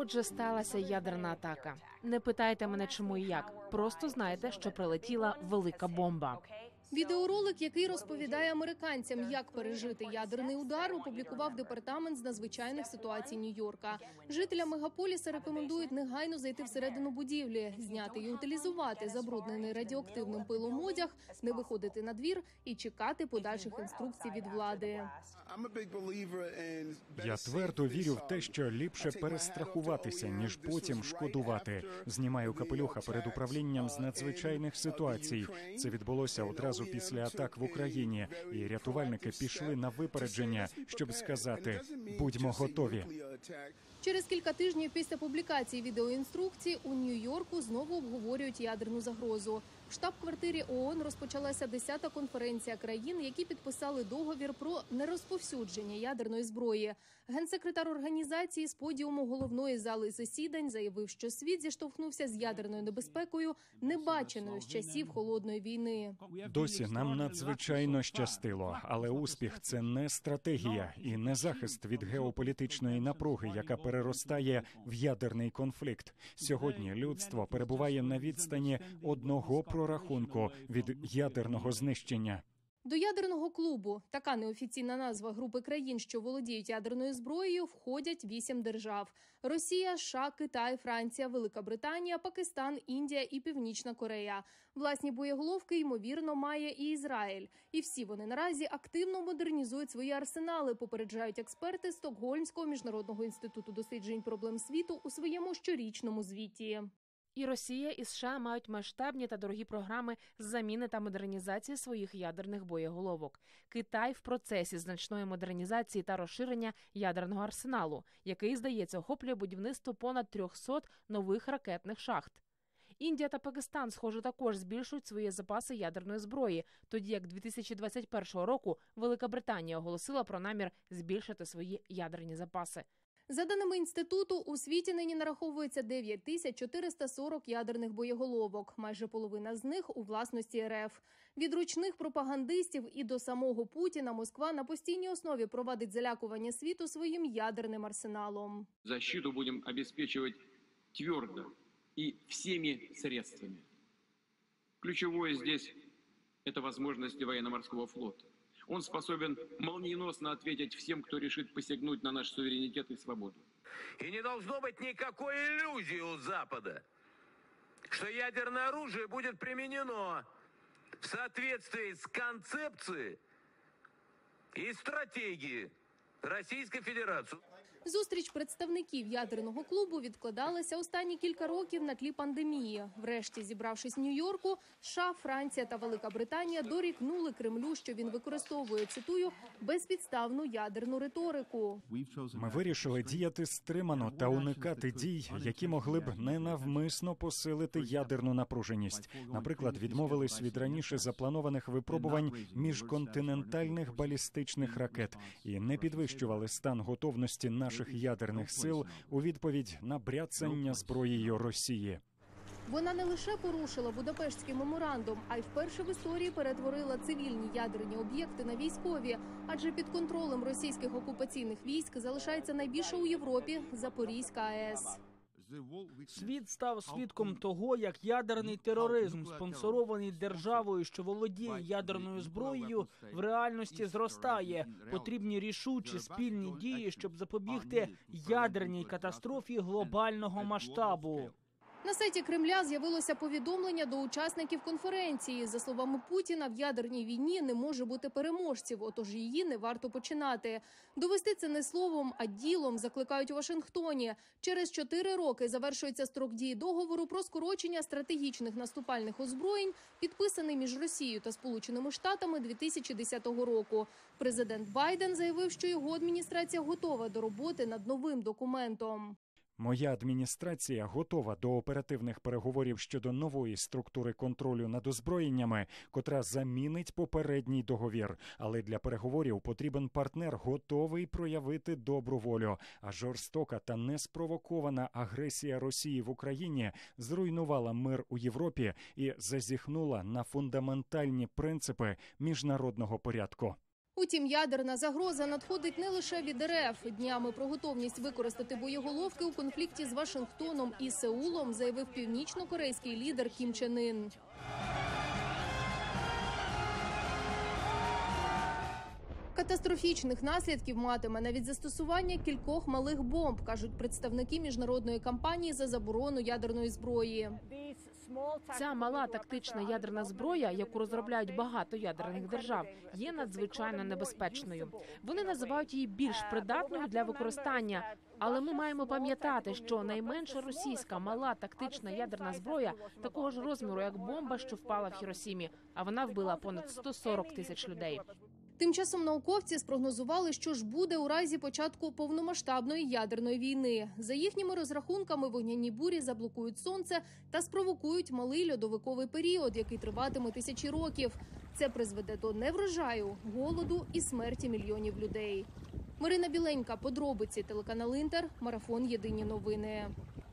Отже, сталася ядерна атака. Не питайте мене, чому і як. Просто знайте, що прилетіла велика бомба. Відеоролик, який розповідає американцям, як пережити ядерний удар, опублікував Департамент з надзвичайних ситуацій Нью-Йорка. Жителям мегаполіса рекомендують негайно зайти всередину будівлі, зняти і утилізувати забруднений радіоактивним пилом одяг, не виходити на двір і чекати подальших інструкцій від влади. Я твердо вірю в те, що ліпше перестрахуватися, ніж потім шкодувати. Знімаю капелюха перед управлінням з надзвичайних ситуацій. Це відбулося одразу після атак в Україні, і рятувальники пішли на випередження, щоб сказати «будьмо готові». Через кілька тижнів після публікації відеоінструкцій у Нью-Йорку знову обговорюють ядерну загрозу. В штаб-квартирі ООН розпочалася 10-та конференція країн, які підписали договір про нерозповсюдження ядерної зброї. Генсекретар організації з подіуму головної зали засідань заявив, що світ зіштовхнувся з ядерною небезпекою, небаченою з часів Холодної війни. Досі нам надзвичайно щастило, але успіх – це не стратегія і не захист від геополітичної напруги, яка переростає в ядерний конфлікт. Сьогодні людство перебуває на відстані одного прорахунку від ядерного знищення. До ядерного клубу, така неофіційна назва групи країн, що володіють ядерною зброєю, входять 8 держав. Росія, США, Китай, Франція, Велика Британія, Пакистан, Індія і Північна Корея. Власні боєголовки, ймовірно, має і Ізраїль. І всі вони наразі активно модернізують свої арсенали, попереджають експерти Стокгольмського міжнародного інституту досліджень проблем світу у своєму щорічному звіті. І Росія, і США мають масштабні та дорогі програми з заміни та модернізації своїх ядерних боєголовок. Китай в процесі значної модернізації та розширення ядерного арсеналу, який, здається, охоплює будівництво понад 300 нових ракетних шахт. Індія та Пакистан, схоже, також збільшують свої запаси ядерної зброї, тоді як 2021 року Велика Британія оголосила про намір збільшити свої ядерні запаси. За даними інституту, у світі нині нараховується 9440 ядерних боєголовок. Майже половина з них у власності РФ. Від ручних пропагандистів і до самого Путіна Москва на постійній основі провадить залякування світу своїм ядерним арсеналом. Защиту будемо обеспечувати твердо і всіми средствами. Ключовое здесь – это возможности военно-морского флота. Он способен молниеносно ответить всем, кто решит посягнуть на наш суверенитет и свободу. И не должно быть никакой иллюзии у Запада, что ядерное оружие будет применено в соответствии с концепцией и стратегией Російської Федерації. Зустріч представників ядерного клубу відкладалася останні кілька років на тлі пандемії. Врешті, зібравшись в Нью-Йорку, США, Франція та Велика Британія дорікнули Кремлю, що він використовує, цитую, безпідставну ядерну риторику. Ми вирішили діяти стримано та уникати дій, які могли б ненавмисно посилити ядерну напруженість. Наприклад, відмовились від раніше запланованих випробувань міжконтинентальних балістичних ракет і не підвищували стан готовності наших ядерних сил у відповідь на бряцання зброєю Росії. Вона не лише порушила Будапештський меморандум, а й вперше в історії перетворила цивільні ядерні об'єкти на військові, адже під контролем російських окупаційних військ залишається найбільша у Європі Запорізька АЕС. Світ став свідком того, як ядерний тероризм, спонсорований державою, що володіє ядерною зброєю, в реальності зростає. Потрібні рішучі спільні дії, щоб запобігти ядерній катастрофі глобального масштабу. На сайті Кремля з'явилося повідомлення до учасників конференції. За словами Путіна, в ядерній війні не може бути переможців, отож її не варто починати. Довести це не словом, а ділом, закликають у Вашингтоні. Через 4 роки завершується строк дії договору про скорочення стратегічних наступальних озброєнь, підписаний між Росією та Сполученими Штатами 2010 року. Президент Байден заявив, що його адміністрація готова до роботи над новим документом. Моя адміністрація готова до оперативних переговорів щодо нової структури контролю над озброєннями, котра замінить попередній договір. Але для переговорів потрібен партнер, готовий проявити добру волю. А жорстока та неспровокована агресія Росії в Україні зруйнувала мир у Європі і зазіхнула на фундаментальні принципи міжнародного порядку. Утім, ядерна загроза надходить не лише від РФ. Днями про готовність використати боєголовки у конфлікті з Вашингтоном і Сеулом заявив північно-корейський лідер Кім Чен Ін. Катастрофічних наслідків матиме навіть застосування кількох малих бомб, кажуть представники міжнародної кампанії за заборону ядерної зброї. Ця мала тактична ядерна зброя, яку розробляють багато ядерних держав, є надзвичайно небезпечною. Вони називають її більш придатною для використання. Але ми маємо пам'ятати, що найменша російська мала тактична ядерна зброя такого ж розміру, як бомба, що впала в Хіросімі, а вона вбила понад 140 тисяч людей. Тим часом науковці спрогнозували, що ж буде у разі початку повномасштабної ядерної війни. За їхніми розрахунками, вогняні бурі заблокують сонце та спровокують малий льодовиковий період, який триватиме тисячі років. Це призведе до неврожаю, голоду і смерті мільйонів людей. Марина Біленька, подробиці, телеканал Інтер, марафон «Єдині новини».